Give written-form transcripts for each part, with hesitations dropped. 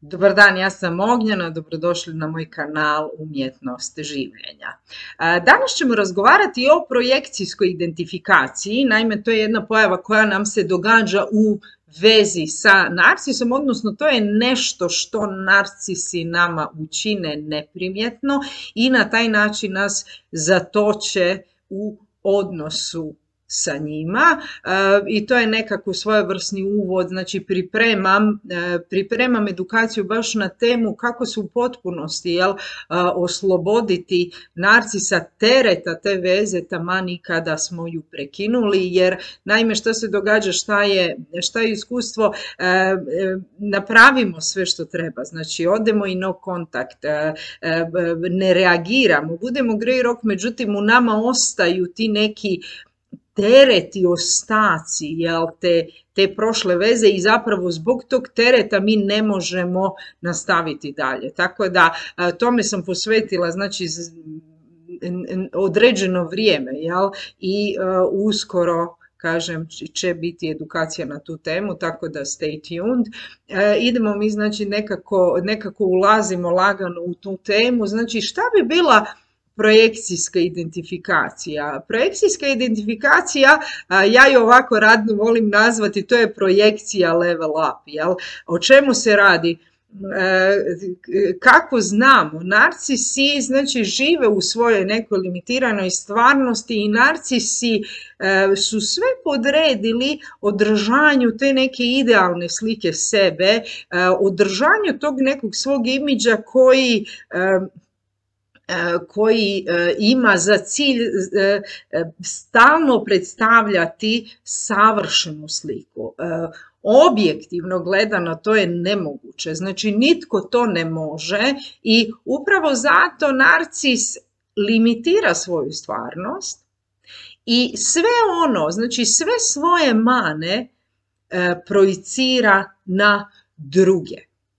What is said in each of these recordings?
Dobar dan, ja sam Ognjena, dobrodošli na moj kanal Umjetnost življenja. Danas ćemo razgovarati o projekcijskoj identifikaciji, naime to je jedna pojava koja nam se događa u vezi sa narcisom, odnosno to je nešto što narcisi nama učine neprimjetno i na taj način nas zatoče u odnosu sa njima i to je nekako svojevrsni uvod, znači pripremam edukaciju baš na temu kako se u potpunosti osloboditi narcisa tereta te veze taman i kada smo ju prekinuli, jer naime što se događa, šta je iskustvo, napravimo sve što treba, znači odemo i no kontakt, ne reagiramo, budemo grey rock, međutim u nama ostaju ti neki tereti, ostaci, te prošle veze i zapravo zbog tog tereta mi ne možemo nastaviti dalje. Tako da tome sam posvetila znači određeno vrijeme, i uskoro kažem će biti edukacija na tu temu, tako da stay tuned. Idemo mi znači nekako ulazimo lagano u tu temu, znači šta bi bila projekcijska identifikacija. Projekcijska identifikacija, ja ju ovako radno volim nazvati, to je projekcija level up. O čemu se radi? Kako znamo, narcisi znači žive u svojoj nekoj limitiranoj stvarnosti i narcisi su sve podredili održanju te neke idealne slike sebe, održanju tog nekog svog imidža koji ima za cilj stalno predstavljati savršenu sliku. Objektivno gledano to je nemoguće, znači nitko to ne može i upravo zato narcis limitira svoju stvarnost i sve svoje mane projicira na druge.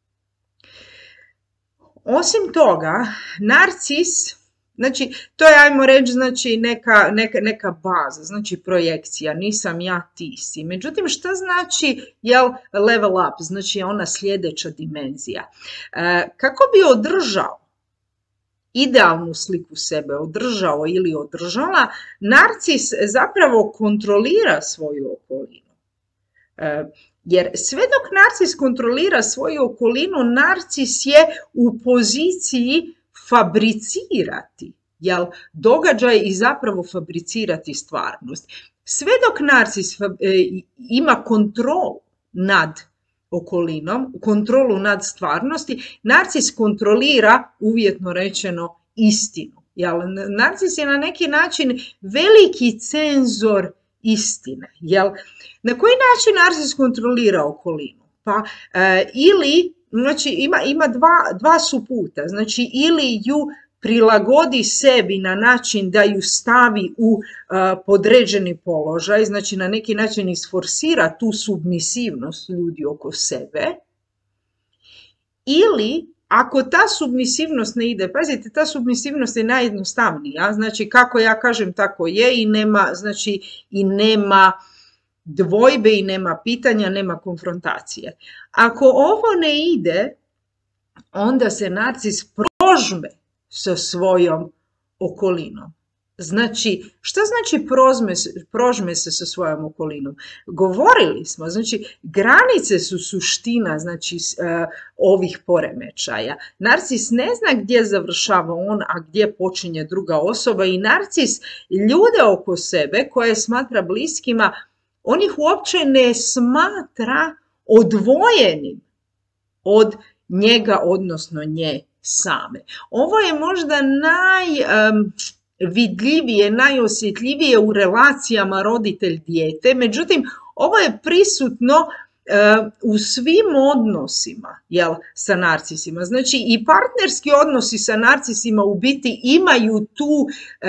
Osim toga, narcis, znači to je, ajmo reći, znači neka baza, znači projekcija, nisam ja, ti si. Međutim, šta znači level up, znači ona sljedeća dimenzija. Kako bi održao idealnu sliku sebe, održao ili održala, narcis zapravo kontrolira svoju okolinu. Jer sve dok narcis kontrolira svoju okolinu, narcis je u poziciji fabricirati događaj i zapravo fabricirati stvarnost. Sve dok narcis ima kontrolu nad okolinom, kontrolu nad stvarnosti, narcis kontrolira, uvjetno rečeno, istinu. Narcis je na neki način veliki cenzor istine. Na koji način narcis kontrolira okolinu? Pa znači ima dva su puta, znači ili ju prilagodi sebi na način da ju stavi u podređeni položaj, znači na neki način isforsira tu submisivnost ljudi oko sebe, ili ako ta submisivnost ne ide, pazite, ta submisivnost je najjednostavnija, znači kako ja kažem tako je i nema dvojbe i nema pitanja, nema konfrontacije. Ako ovo ne ide, onda se narcis prožme sa svojom okolinom. Znači, šta znači prožme se sa svojom okolinom? Govorili smo, znači, granice su suština, znači, ovih poremećaja. Narcis ne zna gdje završava on, a gdje počinje druga osoba i narcis ljude oko sebe koje smatra bliskima, on ih uopće ne smatra odvojenim od njega, odnosno nje same. Ovo je možda najvidljivije, najosjetljivije u relacijama roditelj-dijete, međutim, ovo je prisutno u svim odnosima sa narcisima. Znači i partnerski odnosi sa narcisima u biti imaju tu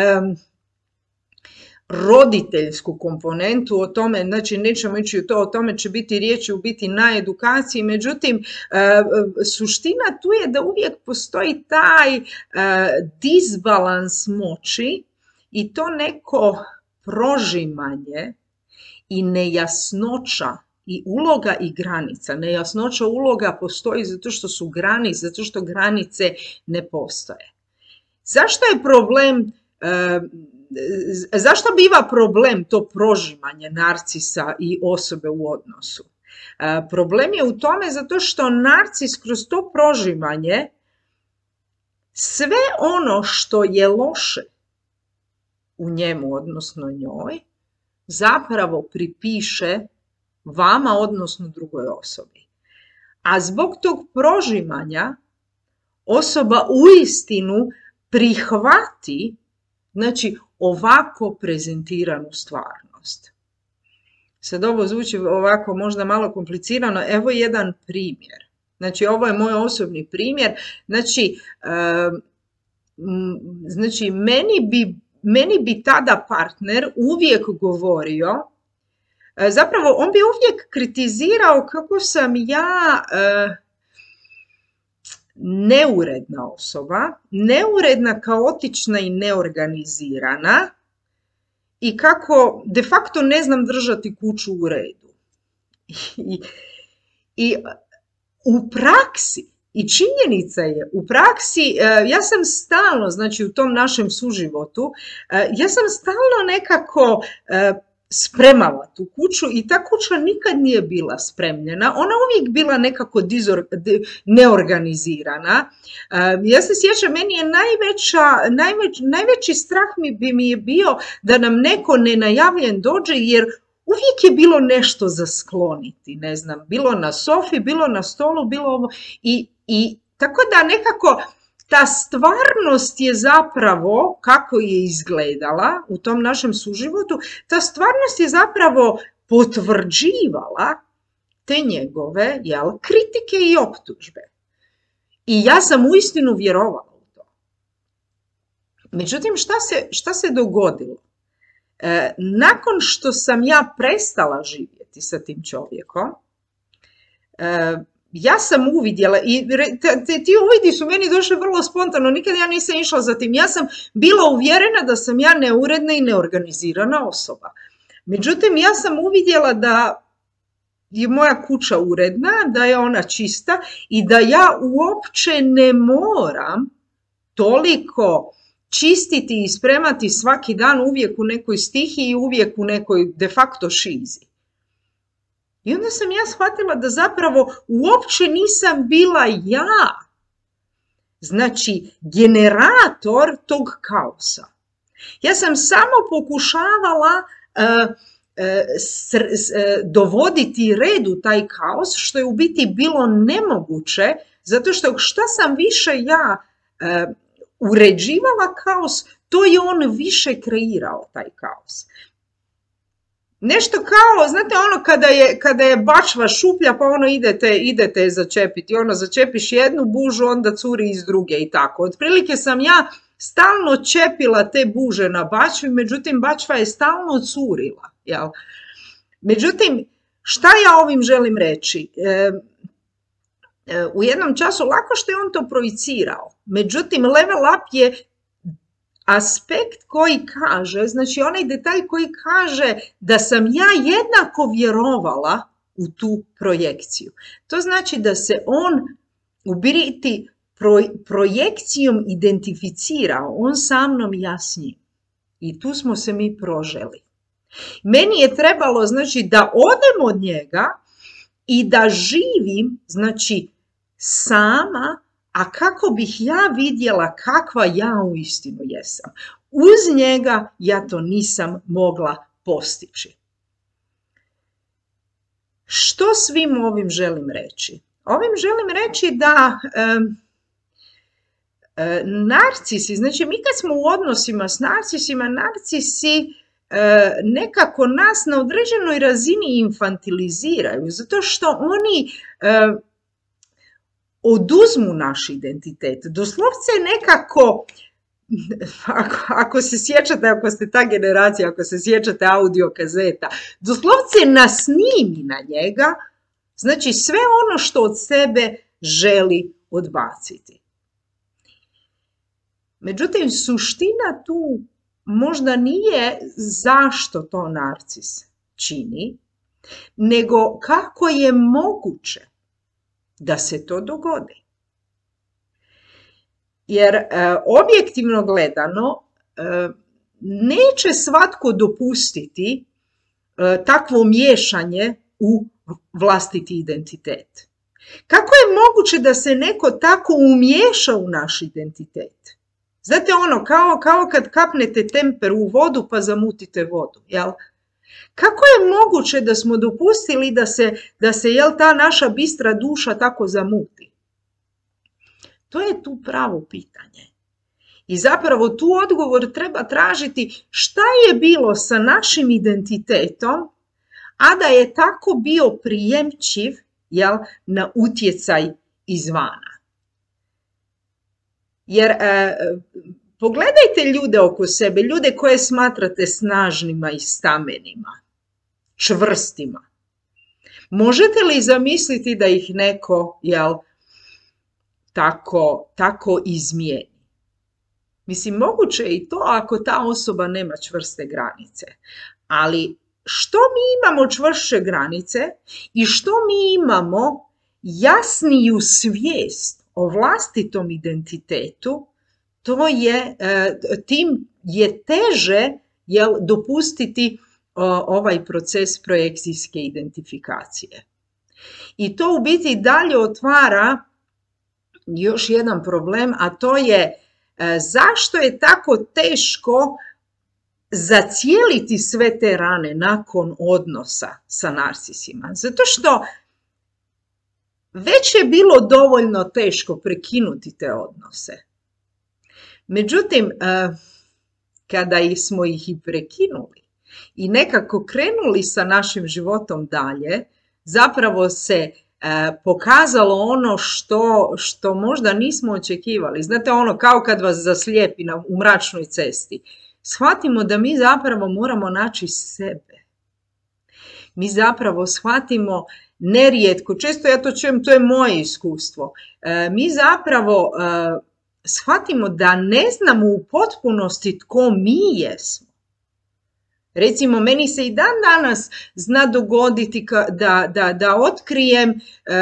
roditeljsku komponentu, o tome, znači nećemo ići u to, o tome će biti riječi u biti na edukaciji, međutim suština tu je da uvijek postoji taj disbalans moći i to neko prožimanje i nejasnoća i uloga i granica. Nejasnoća uloga postoji zato što su granice, zato što granice ne postoje. Zašto je problem, zašto biva problem to prožimanje narcisa i osobe u odnosu? Problem je u tome zato što narcis kroz to prožimanje sve ono što je loše u njemu, odnosno njoj, zapravo pripiše vama, odnosno drugoj osobi. A zbog tog prožimanja osoba uistinu prihvati, znači, ovako prezentiranu stvarnost. Sad ovo zvuči ovako možda malo komplicirano, evo jedan primjer. Znači, ovo je moj osobni primjer. Znači meni bi tada partner uvijek govorio, zapravo on bi uvijek kritizirao kako sam ja neuredna osoba, neuredna, kaotična i neorganizirana i kako de facto ne znam držati kuću u redu. I u praksi, i činjenica je, u praksi, ja sam stalno, znači u tom našem suživotu, ja sam stalno nekako spremala tu kuću i ta kuća nikad nije bila spremljena, ona uvijek bila nekako neorganizirana. Ja se sjećam, meni je najveći strah mi je bio da nam neko nenajavljen dođe, jer uvijek je bilo nešto za skloniti, ne znam, bilo na sofi, bilo na stolu, bilo ovo. I tako da nekako ta stvarnost je zapravo, kako je izgledala u tom našem suživotu, ta stvarnost je zapravo potvrđivala te njegove kritike i optužbe. I ja sam uistinu vjerovala u to. Međutim, šta se dogodilo? Nakon što sam ja prestala živjeti sa tim čovjekom, ja sam uvidjela, i ti uvidi su meni došli vrlo spontano, nikad ja nisam išla za tim. Ja sam bila uvjerena da sam ja neuredna i neorganizirana osoba. Međutim, ja sam uvidjela da je moja kuća uredna, da je ona čista i da ja uopće ne moram toliko čistiti i spremati svaki dan, uvijek u nekoj stihiji, uvijek u nekoj de facto šizi. I onda sam ja shvatila da zapravo uopće nisam bila ja, znači generator tog kaosa. Ja sam samo pokušavala dovoditi red u taj kaos, što je u biti bilo nemoguće, zato što šta sam više ja uređivala kaos, to je on više kreirao taj kaos. Nešto kao, znate ono kada je bačva šuplja pa ono idete začepiti, ono začepiš jednu bužu, onda curi iz druge i tako. Otprilike sam ja stalno čepila te buže na bačvi, međutim bačva je stalno curila. Jel? Međutim, šta ja ovim želim reći? U jednom času lako što je on to projicirao, međutim level up je aspekt koji kaže, znači onaj detalj koji kaže da sam ja jednako vjerovala u tu projekciju. To znači da se on u biti projekcijom identificirao, on sa mnom, ja s njim. I tu smo se mi proželi. Meni je trebalo, znači, da odem od njega i da živim, znači, sama, a kako bih ja vidjela kakva ja uistinu jesam. Uz njega ja to nisam mogla postići. Što svim ovim želim reći? Ovim želim reći da narcisi, znači mi kad smo u odnosima s narcisima, narcisi nekako nas na određenoj razini infantiliziraju, zato što oni oduzmu naš identitet. Doslovce nekako, ako se sjećate, ako ste ta generacija, ako se sjećate audio kazeta, doslovce nasnimi na njega, znači sve ono što od sebe želi odbaciti. Međutim, suština tu možda nije zašto to narcis čini, nego kako je moguće da se to dogodi. Jer objektivno gledano neće svatko dopustiti takvo miješanje u vlastiti identitet. Kako je moguće da se neko tako umiješa u naš identitet? Znate ono, kao kad kapnete temper u vodu pa zamutite vodu, jel? Kako je moguće da smo dopustili da se jel, ta naša bistra duša tako zamuti? To je tu pravo pitanje. I zapravo tu odgovor treba tražiti šta je bilo sa našim identitetom, a da je tako bio prijemčiv, jel, na utjecaj izvana. Jer pogledajte ljude oko sebe, ljude koje smatrate snažnima i stamenima, čvrstima. Možete li zamisliti da ih neko, jel, tako izmijeni? Mislim, moguće je i to ako ta osoba nema čvrste granice. Ali što mi imamo čvršće granice i što mi imamo jasniju svijest o vlastitom identitetu, tim je teže dopustiti ovaj proces projekcijske identifikacije. I to u biti dalje otvara još jedan problem, a to je zašto je tako teško zacijeliti sve te rane nakon odnosa sa narcisima. Zato što već je bilo dovoljno teško prekinuti te odnose. Međutim, kada smo ih i prekinuli i nekako krenuli sa našim životom dalje, zapravo se pokazalo ono što možda nismo očekivali. Znate ono, kao kad vas zaslijepi u mračnoj cesti. Shvatimo da mi zapravo moramo naći sebe. Mi zapravo shvatimo nerijetko, često ja to čujem, to je moje iskustvo, mi zapravo shvatimo da ne znamo u potpunosti tko mi jesmo. Recimo, meni se i dan danas zna dogoditi da otkrijem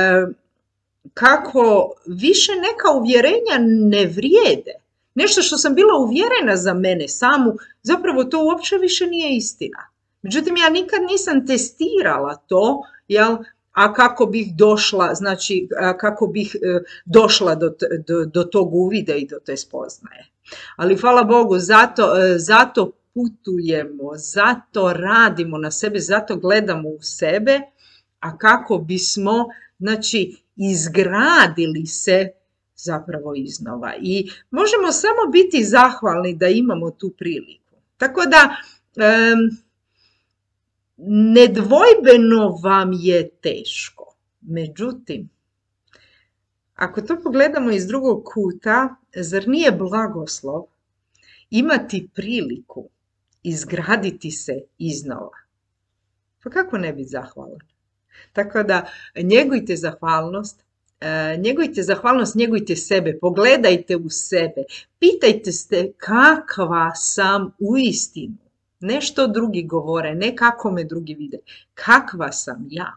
kako više neka uvjerenja ne vrijede. Nešto što sam bila uvjerena za mene samu, zapravo to uopće više nije istina. Međutim, ja nikad nisam testirala to, jel, a kako bih došla, znači kako bih došla do tog uvida i do te spoznaje. Ali hvala Bogu, zato putujemo, zato radimo na sebe, zato gledamo u sebe, a kako bismo, znači, izgradili se zapravo iznova. I možemo samo biti zahvalni da imamo tu priliku. Tako da, nedvojbeno vam je teško. Međutim, ako to pogledamo iz drugog kuta, zar nije blagoslov imati priliku izgraditi se iznova? Pa kako ne biti zahvalan? Tako da njegujte zahvalnost, njegujte sebe, pogledajte u sebe, pitajte se kakva sam uistinu. Ne što drugi govore, ne kako me drugi vide, kakva sam ja.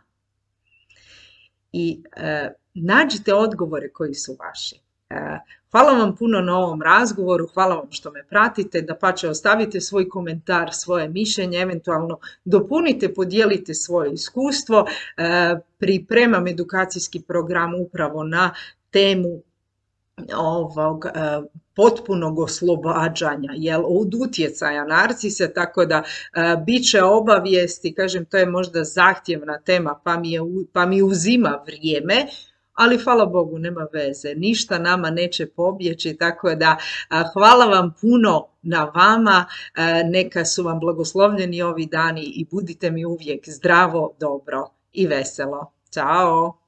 I nađite odgovore koji su vaši. Hvala vam puno na ovom razgovoru, hvala vam što me pratite, dapače ostavite svoj komentar, svoje mišljenje, eventualno dopunite, podijelite svoje iskustvo. Pripremam edukacijski program upravo na temu ovog potpunog oslobađanja od utjecaja narcisa, tako da bit će obavijesti, kažem, to je možda zahtjevna tema pa mi uzima vrijeme, ali hvala Bogu, nema veze, ništa nama neće pobjeći, tako da hvala vam puno na vama, neka su vam blagoslovljeni ovi dani i budite mi uvijek zdravo, dobro i veselo. Ćao!